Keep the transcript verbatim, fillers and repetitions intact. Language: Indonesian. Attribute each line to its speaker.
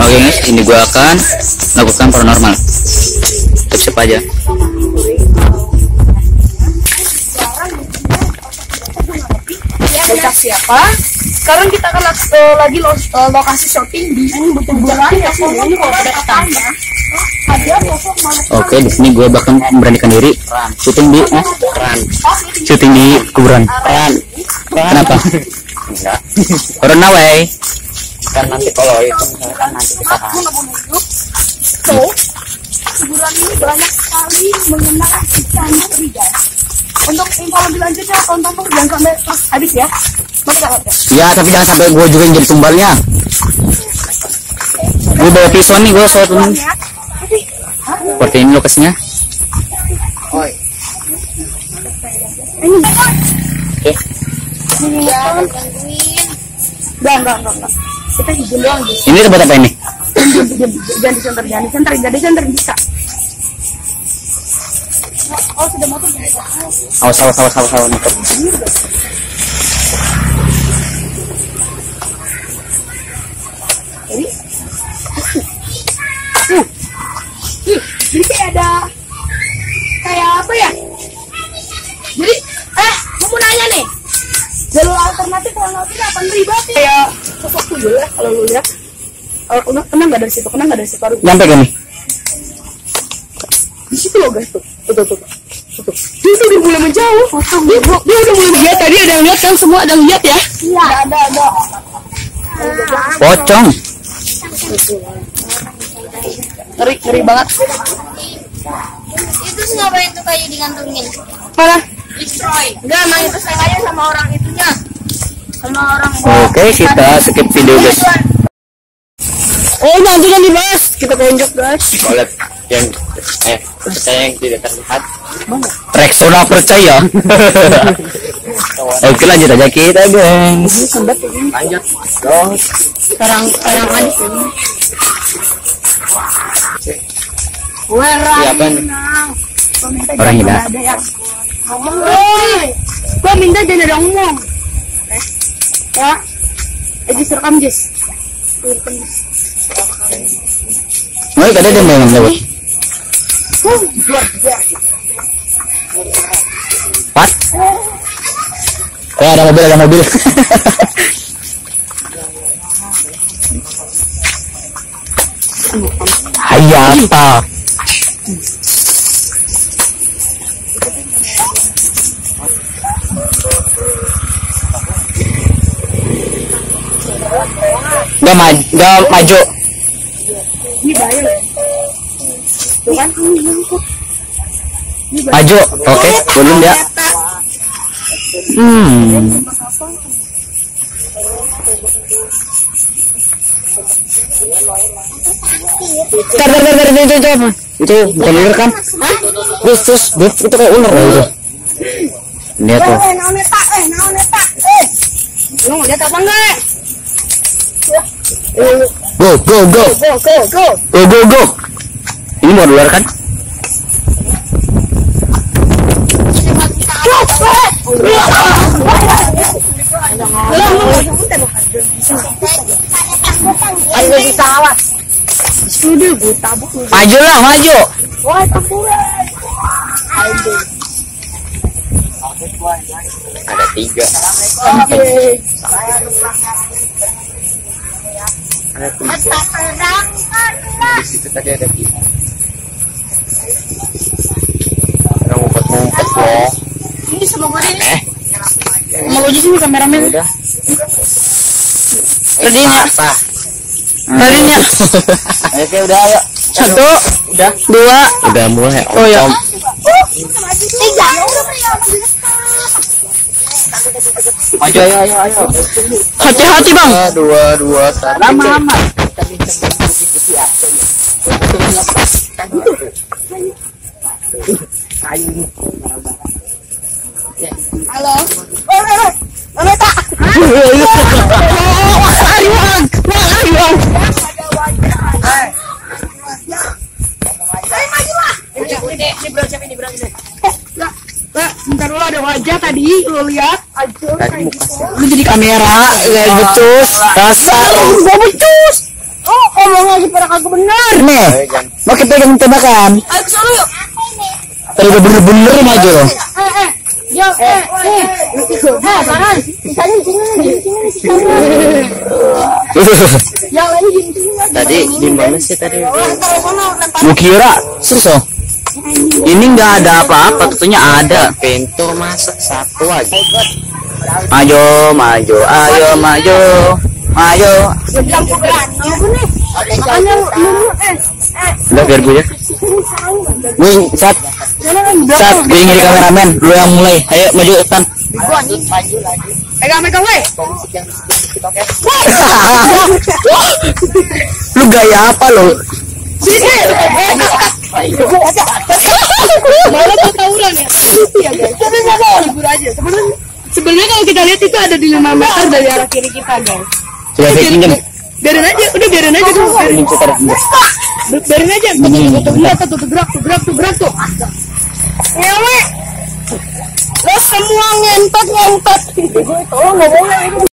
Speaker 1: Oke guys, ini gua akan lakukan paranormal. Siap aja.
Speaker 2: Bocah siapa? Sekarang kita akan uh, lagi lo, uh, lokasi shopping di bulan ya ini kalau kedekatan.
Speaker 1: Oke, di sini gue bakal memberanikan diri syuting di eh, syuting di kuburan. Kenapa?
Speaker 3: Enggak.
Speaker 1: Corona way.
Speaker 3: Kan nanti kalau itu kan nanti kita kan.
Speaker 2: So, kuburan ini banyak sekali mengenal kisah misteri guys. Untuk info lebih lanjutnya tonton tuh jangan sampai terus habis ya. Masih gak ada?
Speaker 1: Ya, tapi jangan sampai gue juga yang jadi tumbalnya. Gue bawa pisau nih, gue soal ini. Seperti ini lokasinya.
Speaker 3: Oi.
Speaker 2: Ini.
Speaker 1: Oke.
Speaker 2: Ini ya, bantuin. Enggak, enggak, enggak, enggak. Kita hijau doang guys.
Speaker 1: Ini tempat apa ini?
Speaker 2: Jangan di center, jangan di center, jangan di center bisa. Oh, sudah motor bisa.
Speaker 1: Awas, awas, awas, awas, awas.
Speaker 2: Jadi, uh, uh, jadi kayak ada kayak apa ya? Jadi, eh, mau nanya nih, jalur alternatif kalau nggak sih apa ribet kayak sosok tuyul ya kalau lu lihat. Kalau kena kena nggak dari situ, kena nggak dari situ baru.
Speaker 1: Nyampe gak nih?
Speaker 2: Di situ loh guys tuh, tuh tuh tuh. tuh. Dia tuh udah mulai menjauh. Dia, dia udah mulai lihat tadi ada yang lihat kan semua ada yang lihat ya? Iya. Ada ada.
Speaker 1: Pocong.
Speaker 2: Ngeri ngeri banget.
Speaker 4: Itu ngapain tuh kayu digantungin?
Speaker 2: Mana?
Speaker 4: Destroy.
Speaker 2: Enggak, emang itu saya aja sama orang itunya. Sama orang.
Speaker 1: Oke, kita skip video guys.
Speaker 2: Oh, nanti kan dibahas. Kita tunjuk guys.
Speaker 3: Oleh yang eh percaya yang tidak terlihat.
Speaker 1: Rexona percaya. Oke, lanjut aja kita guys.
Speaker 3: Lanjut. Terus
Speaker 2: Sekarang sekarang aja sini.
Speaker 3: siapa nih?
Speaker 1: Orang gila.
Speaker 2: Ada yang ngomong. Woi, gua minta jangan ada ngomong. Ya, eh Jis rekam Jis. Rekam Jis.
Speaker 1: Oh, tadi dia mau ngomong. Pat? Oh, ada mobil, ada mobil. Hayata. Gak maju, gak maju.
Speaker 2: Ini bahaya loh. Tuh kan?
Speaker 1: Maju, oke, belum ya. Hmm. Tar, tar, tar, tar, itu, itu, apa? Itu bukan ular kan? Terus, terus, itu kayak ular ya itu. Lihat tuh.
Speaker 2: Eh, naon eta, eh, naon eta, eh. Lu lihat apa enggak?
Speaker 1: Go, go, go,
Speaker 2: Go, go, go.
Speaker 1: go, go, go. Ini mau ular kan?
Speaker 2: Ayo ditawat. Sudah gue tabuk.
Speaker 1: Maju lah, maju.
Speaker 2: Wah, taburan. Ayo.
Speaker 3: Ada tiga.
Speaker 2: Oke.
Speaker 3: Ada tiga. Di situ tadi ada tiga. Orang ngumpet-ngumpet loh.
Speaker 2: Ini semoga ini.
Speaker 3: Eh,
Speaker 2: Mau di sini kameramen.
Speaker 3: udah.
Speaker 2: Tadinya.
Speaker 3: Apa?
Speaker 2: Tadinya.
Speaker 3: Oke, udah ayo.
Speaker 2: Satu,
Speaker 3: Udah.
Speaker 2: dua.
Speaker 1: Udah mulai.
Speaker 2: Oh ya.
Speaker 4: Tiga.
Speaker 3: Maju, ayo, ayo, ayo.
Speaker 2: Hati-hati bang.
Speaker 3: Dua, dua, satu.
Speaker 2: Lama-lama.
Speaker 4: Halo.
Speaker 2: Lama-lama. Ayuan, ayuan. Bentar dulu ada wajah tadi, lo lihat.
Speaker 3: Tadi muka
Speaker 2: Lu jadi kamera,
Speaker 1: Ya becus, kasar.
Speaker 2: Gak becus. Oh, ngomong lagi pada kagak bener.
Speaker 1: Nih, mau kita pegang tembakan.
Speaker 2: Ayo ke sana yuk.
Speaker 1: Tadi udah bener-bener maju loh.
Speaker 2: Eh, eh. Yo, eh, eh. Eh, tangan. Sisanya di sini, di sini, di sini. Yang ini di sini.
Speaker 3: Tadi di mana sih tadi?
Speaker 1: Gua kira susah. Ini nggak ada apa-apa, tentunya ada.
Speaker 3: Pintu masuk satu aja.
Speaker 1: Maju, maju, ayo maju, maju.
Speaker 2: Bilang kok berani. Apa nih? Makanya lu eh, eh.
Speaker 1: Udah biar gue ya. Wing, saat, saat gue ngiri kameramen, lu yang mulai. Ayo maju depan.
Speaker 2: Pegang, pegang, weh.
Speaker 1: Lu gaya apa lo?
Speaker 2: Malah tawuran ya. Iya guys. Hibur aja. Sebenarnya sebenarnya kalau kita lihat itu ada di lima meter dari arah kiri kita guys.
Speaker 1: Coba saya pinjam.
Speaker 2: Biarin aja, udah biarin aja dulu.
Speaker 1: Pinjam sebentar.
Speaker 2: Biarin aja. Tuh tuh gerak tuh tuh gerak tuh gerak tuh gerak tuh. Ngewe. Lo semua ngentot ngentot. Gue itu ngomongnya itu.